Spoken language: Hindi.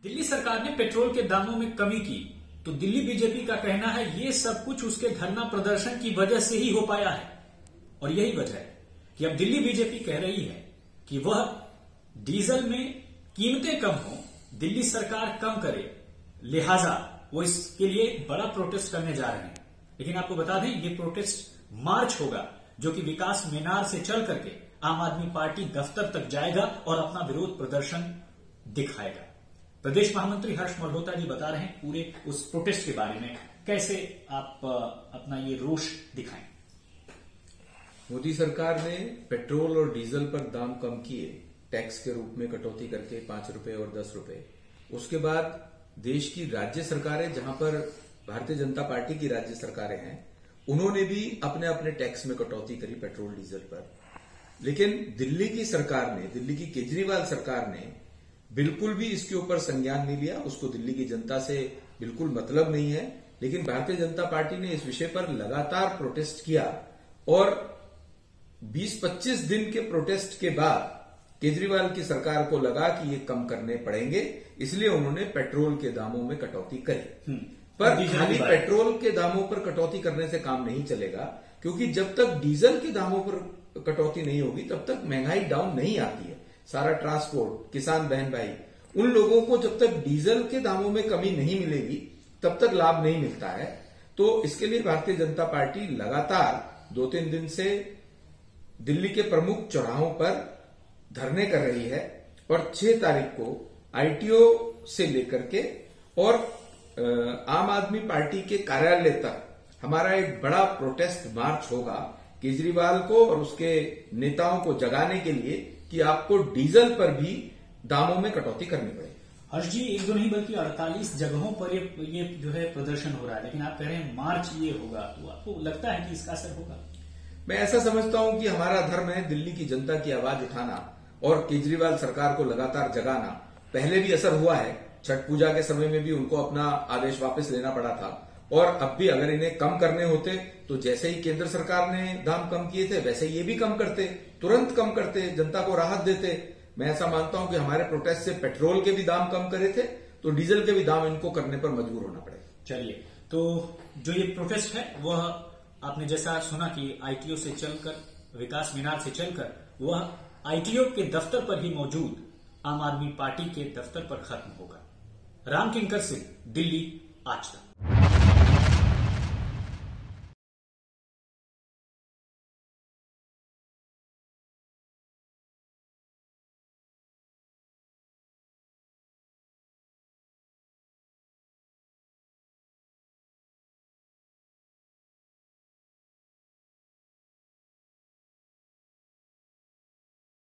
दिल्ली सरकार ने पेट्रोल के दामों में कमी की तो दिल्ली बीजेपी का कहना है ये सब कुछ उसके धरना प्रदर्शन की वजह से ही हो पाया है। और यही वजह है कि अब दिल्ली बीजेपी कह रही है कि वह डीजल में कीमतें कम हो, दिल्ली सरकार कम करे, लिहाजा वो इसके लिए बड़ा प्रोटेस्ट करने जा रहे हैं। लेकिन आपको बता दें ये प्रोटेस्ट मार्च होगा जो कि विकास मीनार से चल करके आम आदमी पार्टी दफ्तर तक जाएगा और अपना विरोध प्रदर्शन दिखाएगा। प्रदेश महामंत्री हर्ष मल्होत्रा जी बता रहे हैं पूरे उस प्रोटेस्ट के बारे में, कैसे आप अपना ये रोष दिखाएं। मोदी सरकार ने पेट्रोल और डीजल पर दाम कम किए, टैक्स के रूप में कटौती करके 5 रुपए और 10 रुपए। उसके बाद देश की राज्य सरकारें, जहां पर भारतीय जनता पार्टी की राज्य सरकारें हैं, उन्होंने भी अपने अपने टैक्स में कटौती करी पेट्रोल डीजल पर। लेकिन दिल्ली की सरकार ने, दिल्ली की केजरीवाल सरकार ने बिल्कुल भी इसके ऊपर संज्ञान नहीं लिया। उसको दिल्ली की जनता से बिल्कुल मतलब नहीं है। लेकिन भारतीय जनता पार्टी ने इस विषय पर लगातार प्रोटेस्ट किया और 20-25 दिन के प्रोटेस्ट के बाद केजरीवाल की सरकार को लगा कि ये कम करने पड़ेंगे, इसलिए उन्होंने पेट्रोल के दामों में कटौती करी। पर खाली पेट्रोल के दामों पर कटौती करने से काम नहीं चलेगा, क्योंकि जब तक डीजल के दामों पर कटौती नहीं होगी तब तक महंगाई डाउन नहीं आती है। सारा ट्रांसपोर्ट, किसान बहन भाई, उन लोगों को जब तक डीजल के दामों में कमी नहीं मिलेगी तब तक लाभ नहीं मिलता है। तो इसके लिए भारतीय जनता पार्टी लगातार 2-3 दिन से दिल्ली के प्रमुख चौराहों पर धरने कर रही है और 6 तारीख को आईटीओ से लेकर के और आम आदमी पार्टी के कार्यालय तक हमारा एक बड़ा प्रोटेस्ट मार्च होगा, केजरीवाल को और उसके नेताओं को जगाने के लिए कि आपको डीजल पर भी दामों में कटौती करनी पड़ेगी। हर्ष जी, एक दो नहीं बल्कि 48 जगहों पर ये जो है प्रदर्शन हो रहा है, लेकिन आप कह रहे हैं मार्च ये होगा, तो आपको लगता है कि इसका असर होगा? मैं ऐसा समझता हूं कि हमारा धर्म है दिल्ली की जनता की आवाज उठाना और केजरीवाल सरकार को लगातार जगाना। पहले भी असर हुआ है, छठ पूजा के समय में भी उनको अपना आदेश वापस लेना पड़ा था और अब भी अगर इन्हें कम करने होते तो जैसे ही केंद्र सरकार ने दाम कम किए थे वैसे ये भी कम करते, तुरंत कम करते, जनता को राहत देते। मैं ऐसा मानता हूं कि हमारे प्रोटेस्ट से पेट्रोल के भी दाम कम करे थे तो डीजल के भी दाम इनको करने पर मजबूर होना पड़ेगा। चलिए, तो जो ये प्रोटेस्ट है वह आपने जैसा सुना कि आईटीओ से चलकर, विकास मीनार से चलकर वह आईटीओ के दफ्तर पर ही मौजूद आम आदमी पार्टी के दफ्तर पर खत्म होगा। राम किंकर सिंह, दिल्ली आज तक।